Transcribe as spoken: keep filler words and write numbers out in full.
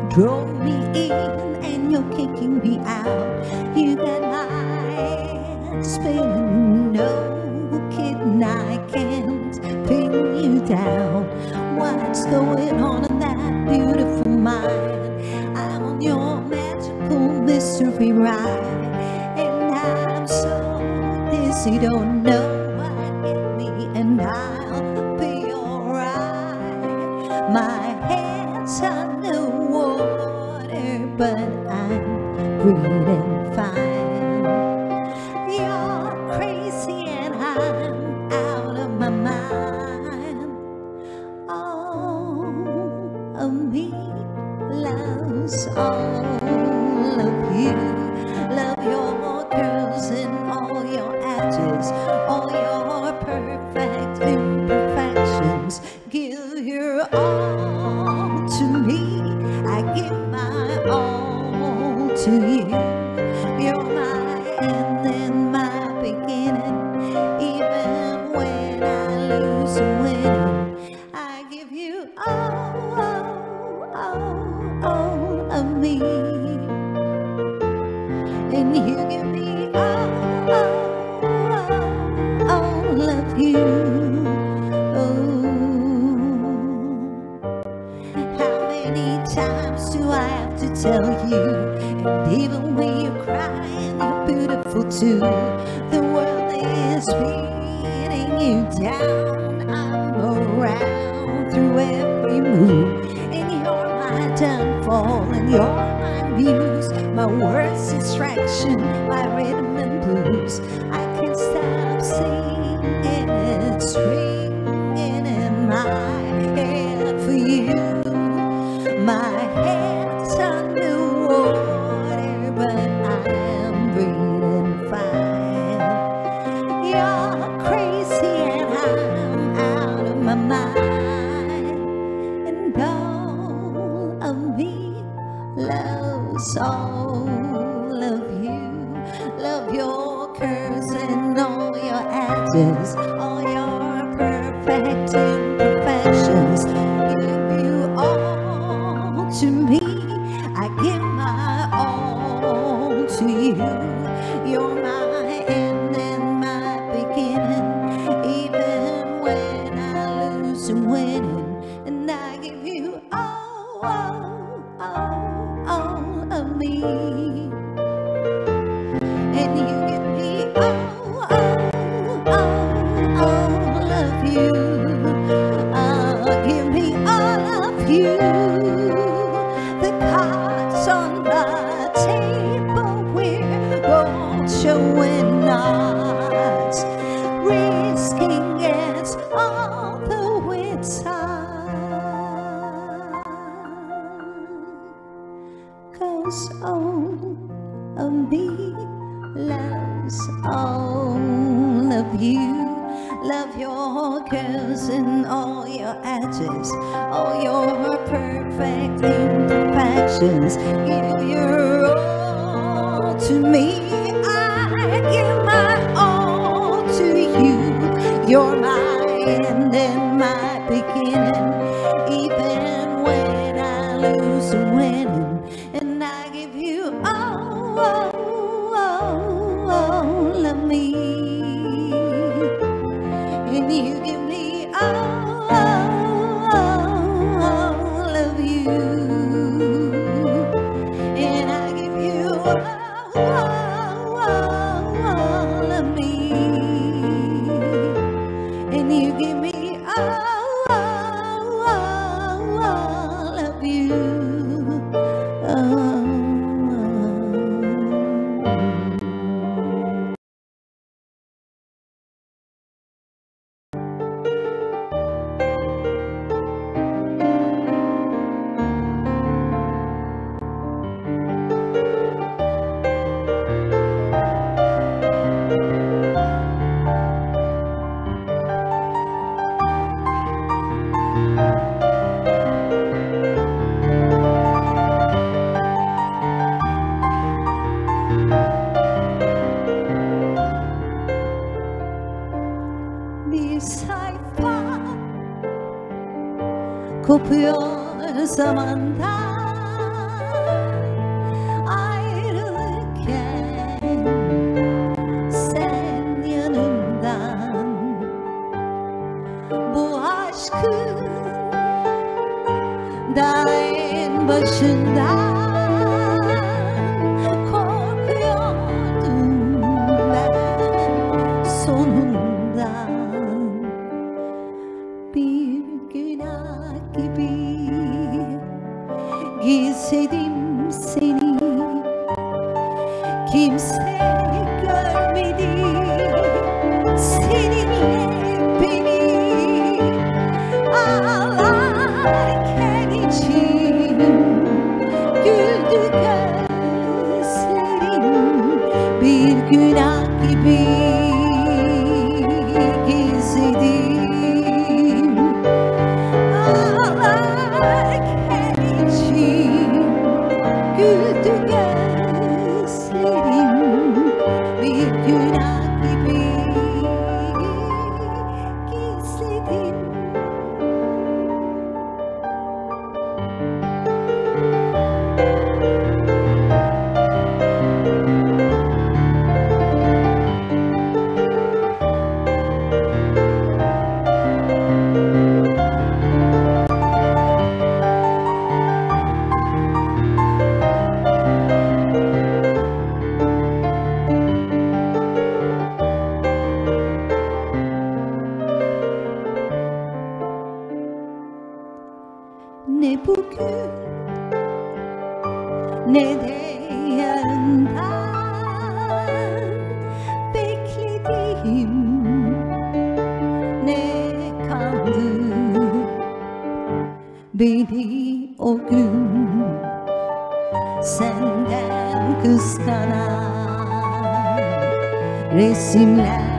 drove me in and you're kicking me out. You got my head spinning, no kidding, I can't pin you down. What's going on in that beautiful mind? I'm on your magical mystery ride, and I'm so dizzy, don't know what hit me, and I'll be alright. My head's underwater, but I'm breathing fine. You're crazy and I'm out of my mind. All of me loves all of you. Love your curves and all your edges, all your perfect imperfections. Give your all to me, I give my all to you. You're my end and my beginning. Even when I lose and win, I give you all, all, all, all of me, and you give me all, all, all of you. Times do I have to tell you? And even when you're crying, you're beautiful too. The world is beating you down. I'm around through every move, and you're my downfall, and you're my muse, my worst distraction, my rhythm and blues. I can't stop singing, it's ringing in my head for you. My head's underwater, but I'm breathing fine. You're crazy and I'm out of my mind. And all of me loves all of you. Love your curves and all your edges, all your perfect imperfections. Give you all to me, I give my all to you. You're my end and my beginning. Even when I lose and win, and I give you all, all, all, all of me, and you give me all, all, all, all of you. Oh, give me all of you. The cards on the table, we're both showing odds, risking it all the way time. 'Cause all of me loves all of you. Love your curves and all your edges, all your perfect imperfections. Give your all to me, I give my all to you. You're my end and my beginning. Even when I lose and win, and I give you all, all, all, all of me. And you give me all, all, all of you, and I give you all, all, all of me, and you give me all, all, all of you. Oh. Kopuyor zamandan, bakışından korkuyordum ben sonunda. Bir günah gibi gizledim seni, kimse görmedi seninle beni. Ağlarken içim güldü gözlerim, bir günah gibi gizledim. Ağlarken içim güldü gözlerim, bir günah gibi gizledim. Ne bugün ne de yarından beklediğim ne kaldı beni o gün senden kıskanan resimler.